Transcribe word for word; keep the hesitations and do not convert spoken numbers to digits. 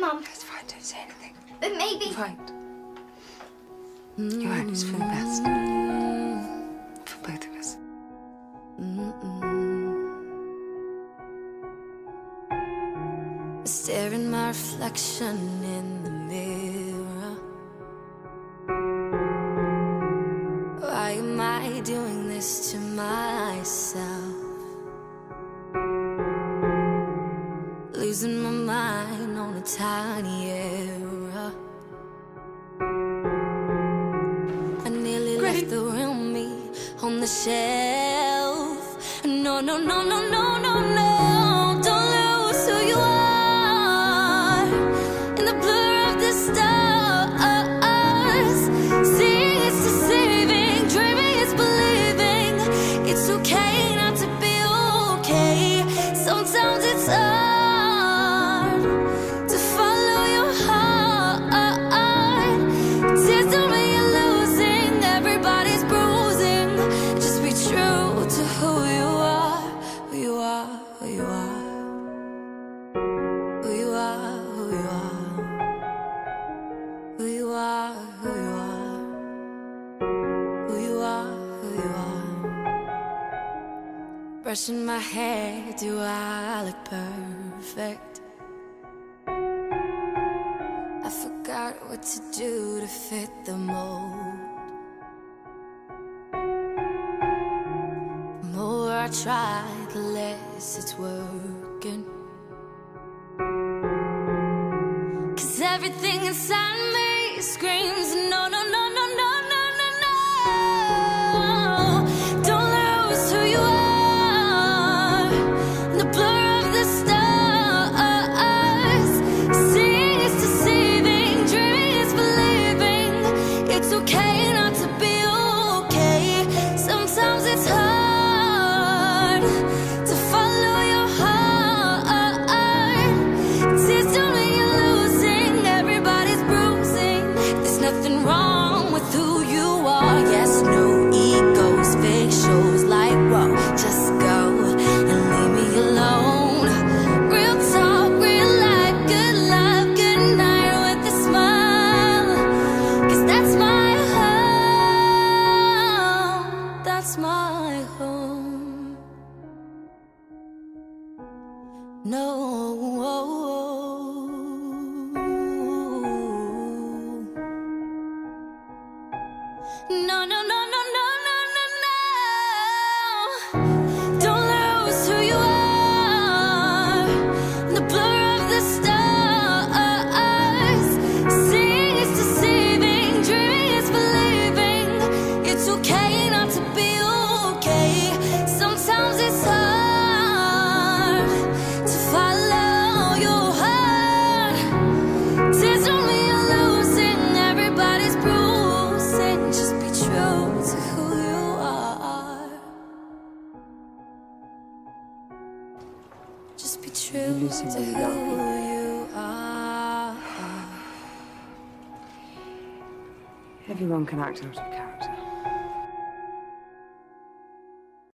Mum. It's fine, don't say anything. But maybe... Right. You're right, it's for the best. For both of us. Staring my reflection in the mirror. Why am I doing this to myself? Losing my mind on a tiny error. I nearly Great. left the real me on the shelf. No, no, no, no, no, no, no. Don't lose who you are in the blur of the stars. Seeing is deceiving, dreaming is believing. It's okay not to be okay. Sometimes it's hard to follow your heart. Tears don't mean you're losing, everybody's bruising. Just be true to who you are, who you are, who you are. Who you are, who you are. Who you are, who you are. Who you are, who you are. Brushing my hair, do I look perfect? I forgot what to do to fit the mold. The more I try, the less it's working. Cause everything inside me screams no, no, no, no, no, no, no, no. Don't lose who you are in the blur of the stars. Seeing is deceiving, dreaming is believing. It's okay not to be okay. Sometimes it's hard to follow your heart. Tears don't mean you're losing, everybody's bruising. There's nothing wrong with who you are. Yes, no egos, fake shows like whoa. Just go and leave me alone. Real talk, real life, good love, good night with a smile. Cause that's my home, that's my home. No. No, no, no, no, no, no, no, no. Don't lose who you are in the blur of the stars. Seeing is deceiving, dreaming is believing. It's okay not to be okay. Sometimes it's hard to follow your heart. Tears don't mean you're losing, everybody's bruising. Just be true to who you are. Just be true losing to when you're who young. you are. Everyone can act out of character.